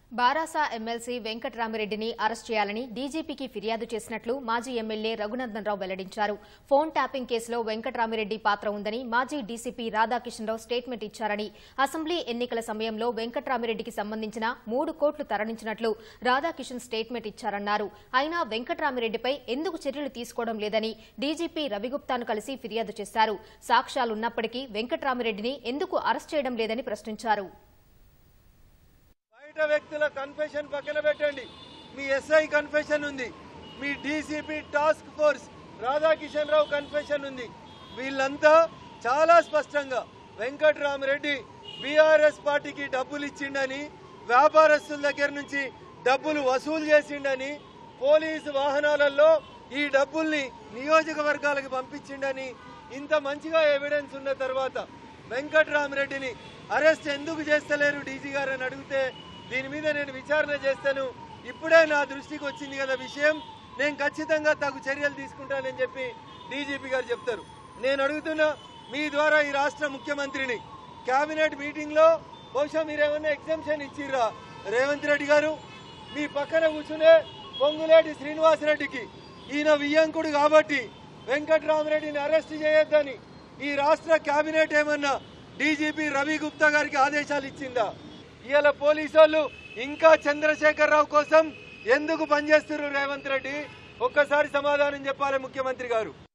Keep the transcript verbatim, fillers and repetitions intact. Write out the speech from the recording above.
బారాసా MLC వెంకట్రామిరెడ్డిని arrest చేయాలని డీజీపీకి ఫిర్యాదు చేసినట్లు మాజీ ఎమ్మెల్యే రఘునందనరావు వెల్లడించారు. ఫోన్ ట్యాపింగ్ కేసులో వెంకట్రామిరెడ్డి పాత్ర ఉందని మాజీ డీసీపీ రాధాకిషన్రావు స్టేట్మెంట్ ఇచ్చారని, అసెంబ్లీ ఎన్నికల సమయంలో వెంకట్రామిరెడ్డికి సంబంధించిన మూడు కోట్లు తరలించినట్లు రాధాకిషన్ స్టేట్మెంట్ ఇచ్చారన్నారు. అయినా వెంకట్రామిరెడ్డిపై ఎందుకు చర్యలు తీసుకోవడం లేదని డీజీపీ రవిగుప్తాను కలిసి ఫిర్యాదు చేశారు. సాక్ష్యాలున్నప్పటికీ వెంకట్రామిరెడ్డిని ఎందుకు అరెస్ట్ చేయడం లేదని ప్రశ్నించారు. వ్యక్తుల కన్ఫెషన్ పక్కన పెట్టండి. మీ ఎస్ఐ కన్ఫెషన్ ఉంది, మీ DCP task force Radhakishan Rao confession ఉంది. వీళ్ళంతా చాలా స్పష్టంగా వెంకట్రామిరెడ్డి బీఆర్ఎస్ పార్టీకి డబ్బులు ఇచ్చిండని, వ్యాపారస్తుల దగ్గర నుంచి డబ్బులు వసూలు చేసిండని, పోలీసు వాహనాలలో ఈ డబ్బుల్ని నియోజకవర్గాలకు పంపించిండని ఇంత మంచిగా ఎవిడెన్స్ ఉన్న తర్వాత వెంకట్రామిరెడ్డిని అరెస్ట్ ఎందుకు చేస్తలేరు డీజీ గారు అని అడిగితే, దీని మీద నేను విచారణ చేస్తాను, ఇప్పుడే నా దృష్టికి వచ్చింది కదా విషయం, నేను ఖచ్చితంగా తగు చర్యలు తీసుకుంటానని చెప్పి డీజీపీ గారు చెప్తారు. నేను అడుగుతున్నా మీ ద్వారా ఈ రాష్ట్ర ముఖ్యమంత్రిని, కేబినెట్ మీటింగ్ లో బహుశా మీరేమన్నా ఎగ్జామ్షన్ ఇచ్చిర్రా రేవంత్ రెడ్డి గారు? మీ పక్కన కూర్చునే పొంగులేటి శ్రీనివాసరెడ్డికి ఈయన వియ్యంకుడు కాబట్టి వెంకట్రామిరెడ్డిని అరెస్ట్ చేయొద్దని ఈ రాష్ట్ర కేబినెట్ ఏమన్నా డీజీపీ రవి గుప్తా గారికి ఆదేశాలు ఇచ్చిందా? ఇవాళ పోలీసు వాళ్ళు ఇంకా చంద్రశేఖరరావు కోసం ఎందుకు పనిచేస్తున్నారు రేవంత్ రెడ్డి? ఒక్కసారి సమాధానం చెప్పాలి ముఖ్యమంత్రి గారు.